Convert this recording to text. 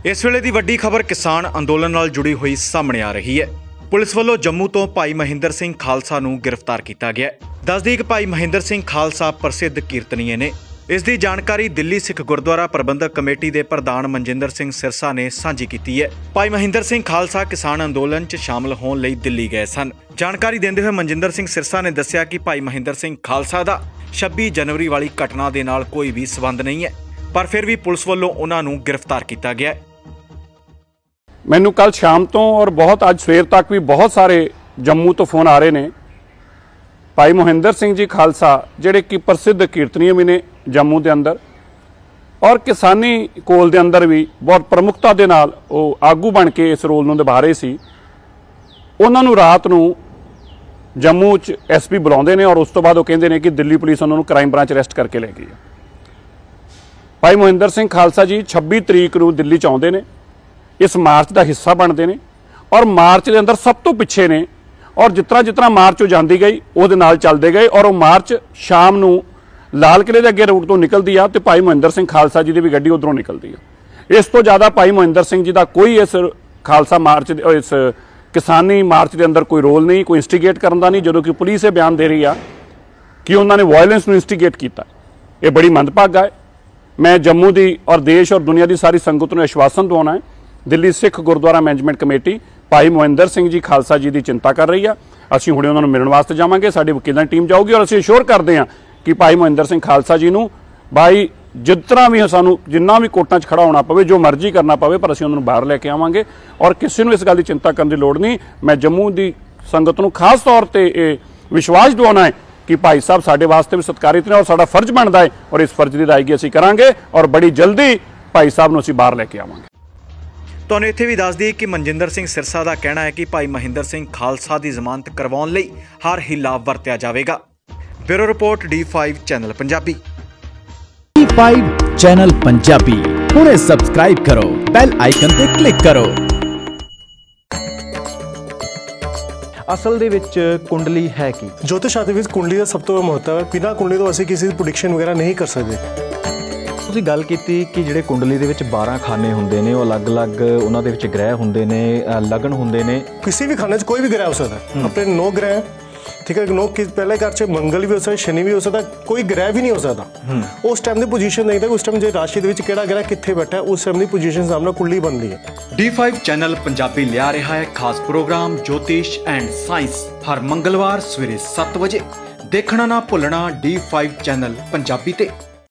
इस वेले की वड्डी खबर किसान अंदोलन नाल जुड़ी हुई सामने आ रही है। पुलिस वालों जम्मू तो भाई महिंदर सिंह खालसा नूं गिरफ्तार किया गया। दस दी कि भाई महिंदर सिंह खालसा प्रसिद्ध कीर्तनीय ने। इस दी जानकारी दिल्ली सिख गुरुद्वारा प्रबंधक कमेटी के प्रधान मनजिंदर सिंह सिरसा ने सांझी की है। भाई महिंदर सिंह खालसा किसान अंदोलन च शामिल होने लई दिल्ली गए सन। जानकारी देंदे हुए मनजिंदर सिंह सिरसा ने दस्सिया कि भाई महिंदर सिंह खालसा दा 26 जनवरी वाली घटना दे नाल कोई भी संबंध नहीं है, पर फिर भी पुलिस वालों उन्हां नूं गिरफ्तार किया गया है। मैनू कल शाम तो और बहुत अज सवेर तक भी बहुत सारे जम्मू तो फोन आ रहे ने। भाई महिंदर सिंह जी खालसा जिहड़े कि प्रसिद्ध कीर्तनीय भी ने जम्मू के अंदर और किसानी कोल के अंदर भी बहुत प्रमुखता के नाल वो आगू बन के इस रोल नूं निभा रहे सी। उन्हां नूं रात नूं जम्मू च SP बुलाउंदे ने और उस तो बाद वो कहंदे ने कि दिल्ली पुलिस उन्हां नूं क्राइम ब्रांच अरेस्ट करके लै गई। भाई महिंदर सिंह खालसा जी 26 तरीक नूं दिल्ली च आउंदे ने, इस मार्च का हिस्सा बनते हैं और मार्च के अंदर सब तो पिछे ने और जितना मार्च हो जाती गई वो चलते गए और वो मार्च शाम को लाल किले के अगे रूट तो निकलती है तो भाई महिंदर सिंह खालसा जी की भी गड्डी उधरों निकलती है। इस तो ज़्यादा भाई महिंदर सिंह जी का कोई इस खालसा मार्च इस किसानी मार्च के अंदर कोई रोल नहीं, कोई इंस्टीगेट करने का नहीं। जो कि पुलिस ये बयान दे रही है कि उन्होंने वायलेंस इंस्टीगेट किया, ये बड़ी मंदभागा है। मैं जम्मू की और देश और दुनिया की सारी संगत को आश्वासन दवाना है, दिल्ली सिख गुरुद्वारा मैनेजमेंट कमेटी भाई महिंदर सिंह जी खालसा जी की चिंता कर रही है। असीं हुणे उन्होंने मिलने वास्ते जावांगे, साडी वकीलां दी टीम जाऊगी और असीं अश्योर करते हैं कि भाई महिंदर सिंह खालसा जी नूं भाई जितना भी सानूं जिन्ना भी कोर्टां 'च खड़ा होना पवे, जो मर्जी करना पवे, पर असीं उन्होंने बाहर लैके आवांगे और किसी नूं इस गल की चिंता करने की लोड़ नहीं। मैं जम्मू की संगत नूं खास तौर पर विश्वास दिवाना है कि भाई साहब साडे वास्ते भी सत्कारित ने और साडा फर्ज बनता है और इस फर्ज की अदायगी असीं करांगे और बड़ी जल्दी भाई साहब नूं असीं बाहर लैके आवांगे। तुहानूं इत्थे भी दस दी कि मनजिंदर सिंह सिरसा का कहना है कि भाई महिंदर सिंह खालसा की जमानत करवाउण लई हर हीला वरतिया जावेगा। Bureau report D5 channel Punjabi. D5 channel Punjabi हुणे सबसक्राइब करो, बैल आइकन ते क्लिक करो। असल दे विच कुंडली है कि ज्योतिष शास्त्र विच कुंडली का सब तो महत्व है। बिना कुंडली तो असीं किसी प्रोडिक्शन वगैरह नहीं कर सकते। ਤੁਸੀਂ ਗੱਲ ਕੀਤੀ कि ਜਿਹੜੇ कुंडली ਦੇ ਵਿੱਚ 12 ਖਾਨੇ ਹੁੰਦੇ ਨੇ, ਉਹ ਅਲੱਗ-ਅਲੱਗ ਉਹਨਾਂ ਦੇ ਵਿੱਚ ਗ੍ਰਹਿ ਹੁੰਦੇ ਨੇ, ਲਗਨ ਹੁੰਦੇ ਨੇ। किसी भी खाने 'ਚ कोई भी ग्रह हो सकता है। अपने 9 ग्रह हैं, ठीक है। 9 पहले घर 'ਚ मंगल भी हो सकता है, शनि भी हो सकता है, कोई ग्रह भी नहीं हो सकता। उस टाइम की पोजीशन देखदा उस टाइम जो राशि ਦੇ ਵਿੱਚ ਕਿਹੜਾ ग्रह ਕਿੱਥੇ बैठा है, उस टाइम की पोजीशन सामने कुंडली बनती है। D5 चैनल पंजाबी लिया रहा है खास प्रोग्राम ज्योतिष एंड साइंस हर मंगलवार सवेरे 7 बजे। देखना ना भुलना D5 चैनल पंजाबी ते।